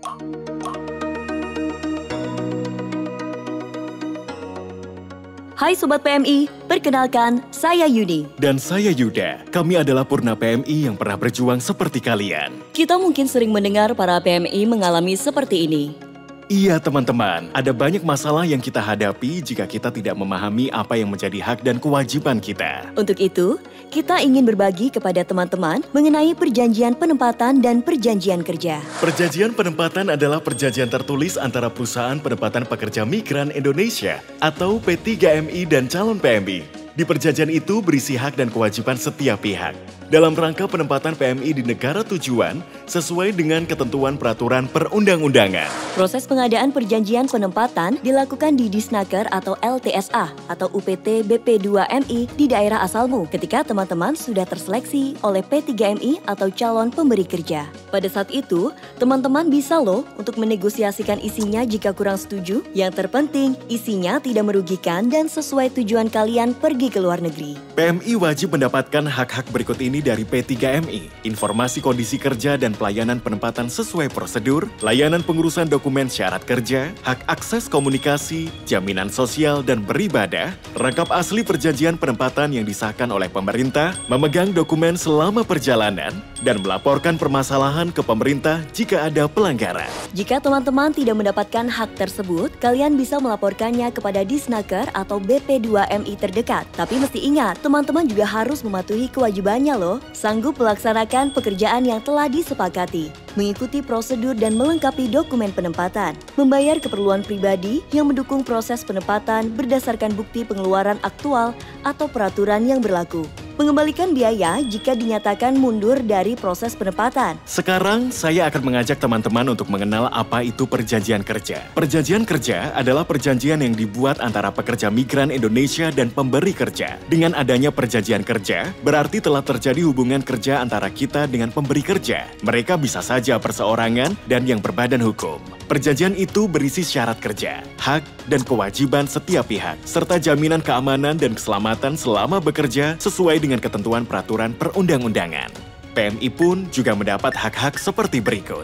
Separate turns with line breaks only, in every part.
Hai Sobat PMI, perkenalkan saya Yuni.
Dan saya Yuda. Kami adalah Purna PMI yang pernah berjuang seperti kalian.
Kita mungkin sering mendengar para PMI mengalami seperti ini.
Iya teman-teman, ada banyak masalah yang kita hadapi jika kita tidak memahami apa yang menjadi hak dan kewajiban kita.
Untuk itu, kita ingin berbagi kepada teman-teman mengenai perjanjian penempatan dan perjanjian kerja.
Perjanjian penempatan adalah perjanjian tertulis antara Perusahaan Penempatan Pekerja Migran Indonesia atau P3MI dan calon PMI. Di perjanjian itu berisi hak dan kewajiban setiap pihak dalam rangka penempatan PMI di negara tujuan sesuai dengan ketentuan peraturan perundang-undangan.
Proses pengadaan perjanjian penempatan dilakukan di Disnaker atau LTSA atau UPT BP2MI di daerah asalmu ketika teman-teman sudah terseleksi oleh P3MI atau calon pemberi kerja. Pada saat itu, teman-teman bisa loh untuk menegosiasikan isinya jika kurang setuju. Yang terpenting, isinya tidak merugikan dan sesuai tujuan kalian pergi ke luar negeri.
PMI wajib mendapatkan hak-hak berikut ini dari P3MI, informasi kondisi kerja dan pelayanan penempatan sesuai prosedur, layanan pengurusan dokumen syarat kerja, hak akses komunikasi, jaminan sosial dan beribadah, rangkap asli perjanjian penempatan yang disahkan oleh pemerintah, memegang dokumen selama perjalanan, dan melaporkan permasalahan ke pemerintah jika ada pelanggaran.
Jika teman-teman tidak mendapatkan hak tersebut, kalian bisa melaporkannya kepada Disnaker atau BP2MI terdekat. Tapi mesti ingat, teman-teman juga harus mematuhi kewajibannya loh. Sanggup melaksanakan pekerjaan yang telah disepakati, mengikuti prosedur dan melengkapi dokumen penempatan, membayar keperluan pribadi yang mendukung proses penempatan berdasarkan bukti pengeluaran aktual atau peraturan yang berlaku, mengembalikan biaya jika dinyatakan mundur dari proses penempatan.
Sekarang saya akan mengajak teman-teman untuk mengenal apa itu perjanjian kerja. Perjanjian kerja adalah perjanjian yang dibuat antara pekerja migran Indonesia dan pemberi kerja. Dengan adanya perjanjian kerja, berarti telah terjadi hubungan kerja antara kita dengan pemberi kerja. Mereka bisa saja perseorangan dan yang berbadan hukum. Perjanjian itu berisi syarat kerja, hak dan kewajiban setiap pihak, serta jaminan keamanan dan keselamatan selama bekerja sesuai dengan ketentuan peraturan perundang-undangan. PMI pun juga mendapat hak-hak seperti berikut.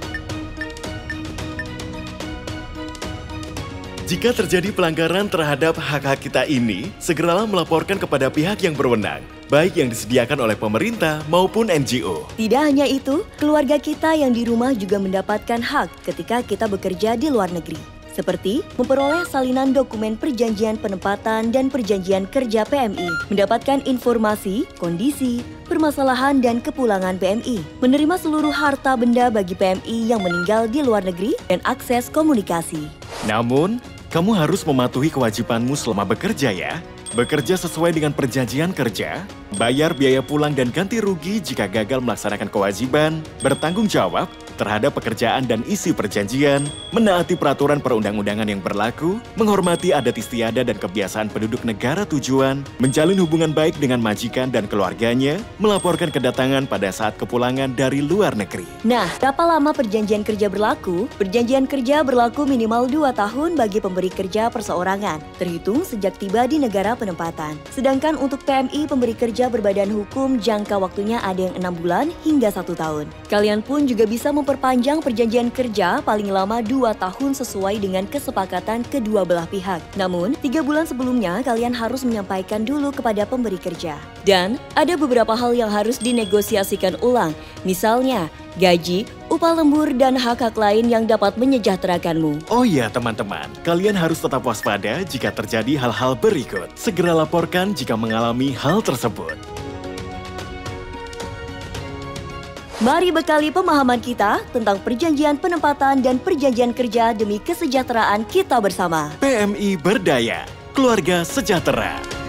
Jika terjadi pelanggaran terhadap hak-hak kita ini, segeralah melaporkan kepada pihak yang berwenang, baik yang disediakan oleh pemerintah maupun NGO.
Tidak hanya itu, keluarga kita yang di rumah juga mendapatkan hak ketika kita bekerja di luar negeri. Seperti memperoleh salinan dokumen perjanjian penempatan dan perjanjian kerja PMI, mendapatkan informasi, kondisi, permasalahan dan kepulangan PMI, menerima seluruh harta benda bagi PMI yang meninggal di luar negeri, dan akses komunikasi.
Namun, kamu harus mematuhi kewajibanmu selama bekerja ya. Bekerja sesuai dengan perjanjian kerja, bayar biaya pulang dan ganti rugi jika gagal melaksanakan kewajiban, bertanggung jawab terhadap pekerjaan dan isi perjanjian, menaati peraturan perundang-undangan yang berlaku, menghormati adat istiadat dan kebiasaan penduduk negara tujuan, menjalin hubungan baik dengan majikan dan keluarganya, melaporkan kedatangan pada saat kepulangan dari luar negeri.
Nah, berapa lama perjanjian kerja berlaku? Perjanjian kerja berlaku minimal 2 tahun bagi pemberi kerja perseorangan, terhitung sejak tiba di negara penempatan. Sedangkan untuk PMI pemberi kerja berbadan hukum, jangka waktunya ada yang 6 bulan hingga 1 tahun. Kalian pun juga bisa memperpanjang perjanjian kerja paling lama 2 tahun sesuai dengan kesepakatan kedua belah pihak. Namun, 3 bulan sebelumnya kalian harus menyampaikan dulu kepada pemberi kerja. Dan ada beberapa hal yang harus dinegosiasikan ulang, misalnya gaji, upah lembur, dan hak-hak lain yang dapat menyejahterakanmu.
Oh iya teman-teman, kalian harus tetap waspada jika terjadi hal-hal berikut. Segera laporkan jika mengalami hal tersebut.
Mari bekali pemahaman kita tentang perjanjian penempatan dan perjanjian kerja demi kesejahteraan kita bersama.
PMI Berdaya, Keluarga Sejahtera.